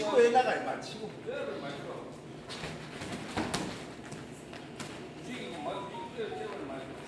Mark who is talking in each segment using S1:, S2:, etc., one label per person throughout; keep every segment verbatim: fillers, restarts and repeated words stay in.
S1: 치고 왜 나가 임마 치고.
S2: 쟤를 많이 들어. 움직이고 막 움직이고 쟤를 많이 들어.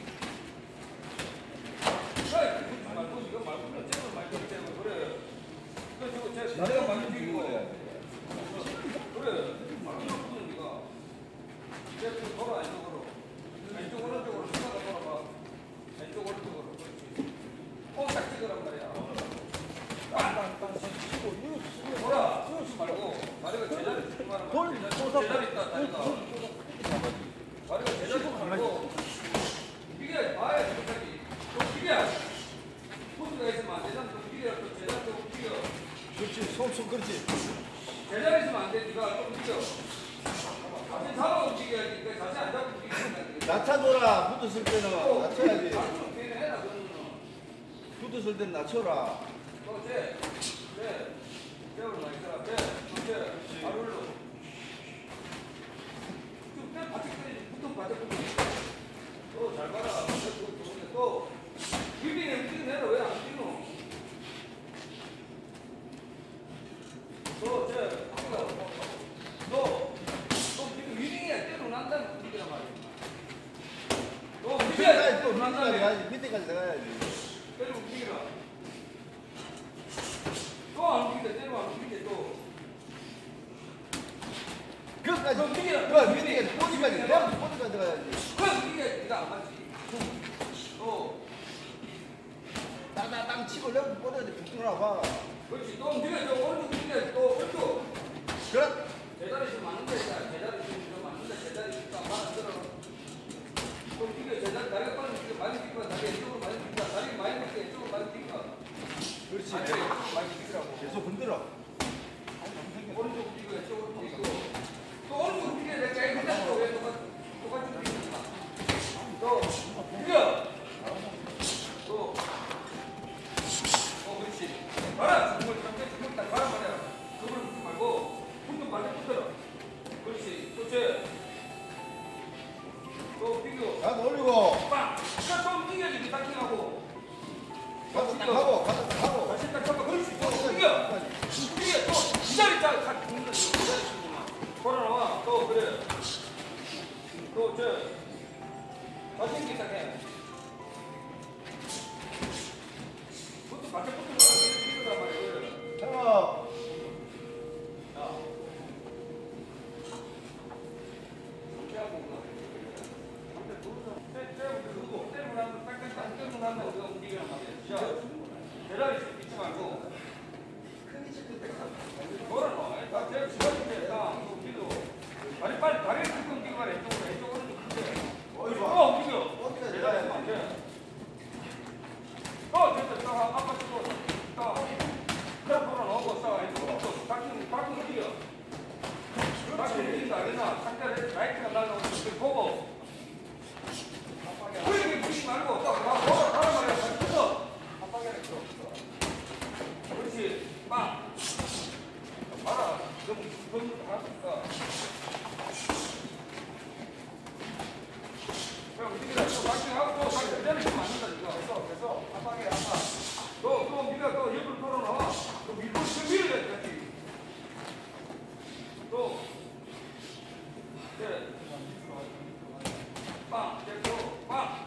S2: 그래, 그거 말고 이거 말고 쟤를 많이 들어. 쟤를 그래. 그래, 쟤 내가 많이 움직이고 그래. 그래, 많이 움직이는 네가. 쟤 돌아 이쪽으로. 왼쪽 오른쪽으로 순간에 돌아봐. 왼쪽 오른쪽으로. 그렇지. 꼭 찍으란 말이야. 땅땅땅 치고 이거 돌아. 쏘지 말고 다리가 제자리 있지 말고.
S1: 돌
S2: 제자리 있다 다리가. 다리가 제자리 있지 말고. 이게 봐야 갑자기. 또 이게 포즈가 있으면 안 되잖아. 또 이게 또 제자리 또 움직여.
S1: 그렇지 손손 그렇지.
S2: 제자리 있으면 안 돼. 네가 또 움직여. 자세 잡아 움직여야지. 그러니까 자세 안 잡고 움직이면
S1: 낮춰줘라. 붙었을 때는 낮춰야지.
S2: 걔는 해라 그러면.
S1: 붙었을 때는 낮춰라.
S2: 또 쟤, 쟤, 쟤를 많이 써라. 쟤, 또 쟤, 아룰로. 좀 쟤 바짝 때리지. 붙어 바짝 붙어. 또 잘 봐라. 또, 또, 빌딩에 움직이는 애가 왜 안 뛰노? 또 쟤, 너, 너, 너 지금 위딩에 때로 난다는 움직이란 말이야. 너
S1: 밑에까지 또
S2: 위딩에
S1: 밑에까지
S2: 난다는
S1: 가야지. 밑에까지 나가야지.
S2: 때로 움직이라. 또 안 움직이다. 때로 안 움직이다. 또.
S1: 그까지.
S2: 너 움직이라.
S1: 그 밑에까지 꼬리까지 내가 꼬리까지 들어가야지.
S2: 그 움직여야지. 네가 안 맞지. 또.
S1: 땅땅땅 치고 내가 꼬리까지 붙들어라 봐.
S2: 그렇지. 또 움직여야지. 오른쪽 움직여야지. 또 오른쪽.
S1: 그래.
S2: 제자리 있으면 맞는다. 제자리 있으면 맞는다. 제자리 있으면 안 맞는다. 또 움직여. 제자리 다리가 빠르면 움직여. 많이 움직여. 다리 왼쪽으로 많이 움직여. 다리 많이 움직여. 왼쪽으로 많이 움직여.
S1: 그렇지.
S2: 아니, 많이 움직이라고.
S1: 계속 흔들어.
S2: 오른쪽 움직여. 왼쪽으로 움직이고. 또 오른쪽 움직여야 돼. 깨끗하게 또 왜 똑같이 똑같이 움직이니까. 또 움직여. 또. 어, 그렇지. 봐라. 정말 잠깐 정말 딱 봐라 말이야. 그걸 붙지 말고 붙는 반대 붙어라. 그렇지. 또 쟤. 또 비교.
S1: 가 올리고.
S2: 빵. 그러니까 또 움직여야지. 타킹하고.
S1: 가고 딱 하고 가고 딱 하고.
S2: 다시 딱 잡아. 그렇지. 또 움직여. 움직여. 또 이 자리 딱 가. 붙는다. 이 자리 붙는다. 걸어 나와. 또 그래. 또 쟤. 자신있게 딱 해. 그것도 반대 붙는 거야. 이렇게 말이야.
S1: 잡아.
S2: 제자리 있지 말고 걸어놔. 다 제일 집어줄게. 다 움직여. 다리 빨리 다리를 긁고 움직여 봐라. 이쪽으로 이쪽 오른쪽 크게. 어 움직여. 제자리 있으면 안 돼. 어 됐다. 딱 아까 쓰고 딱 딱 걸어놓고 딱 이쪽으로 바퀴 바퀴 움직여. 바퀴 움직인다 안 되나? 상대를 라이트가 날라오고 보고 그렇게 움직이지 말고 딱 가. 걸어 가라 말이야. 다리 뜯어. 그렇지. 빵. 봐라. 너무 너무 하니까. 그냥 움직이라. 또 마킹하고 또 다시 그대로 있으면 안 된다 이거. 그래서 그래서 압박해 압박. 또또 네가 또 옆으로 돌아놔. 또 밀고 좀 밀어야 돼. 또. 네. 빵. 또 빵.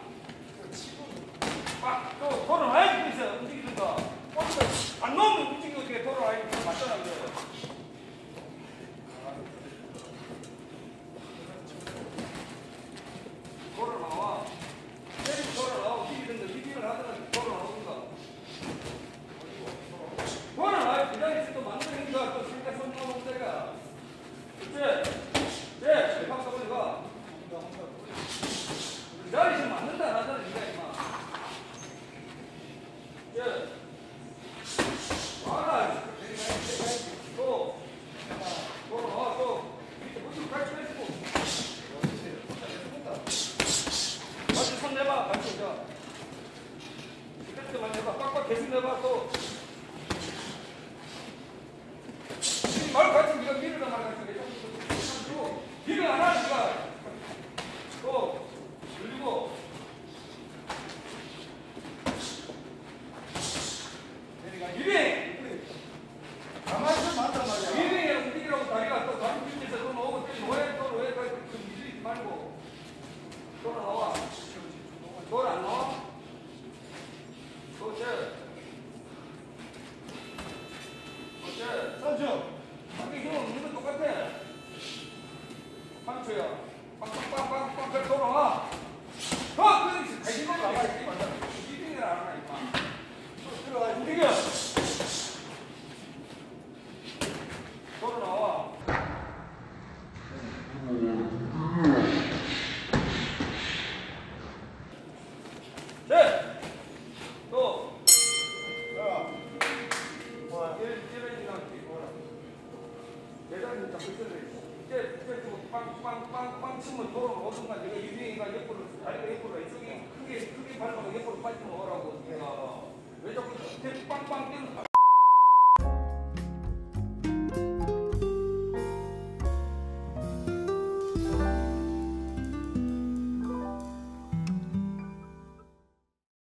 S2: 빵. 또 돌아놔야지. 그래서 움직이든가. 안 넣으면 움직이고 어떻게 돌아와야 맞잖아. 그래. 돌아 나와. 때리고 돌아 나와. 비비든가 비비를 하더라도 돌아 나오든가. 돌아 나와. 기다릴 수도 만드니까 또 생각 손 나오는 데가. 그치? 네. 대박 써버리 가. 기다리시면 맞는다 하잖아. 니가 임마. 네. 와라. 또. 돌아 나와. 또. 밑에 무슨 같이 해주고. 같이 손 내봐. 같이 자. 끝에만 내봐. 꽉꽉 계속 내봐. 또. 말 같이 네가 밀으란 말 같이 밀을 안 하니까. 또. 그리고. 맞춰야. 빵빵빵빵빵 그래 돌아와. 어, 그렇지. 가시만 나와 있지 말자. 이빙을 안 하나 임마. 들어가. 움직여. 돌아 나와. 네. 또.
S1: 자. 뭐,
S2: 이런 이런 이런 계단을 잡고 있어야 돼. 이제 이제 좀 빵빵빵빵 치면 도로 오순간 내가 유행이가 옆으로 다리가 옆으로 이쪽이 크게 크게 밟아서 옆으로 빠지면 오라고 네가 왜 자꾸 이렇게 빵빵 뛰는 거야?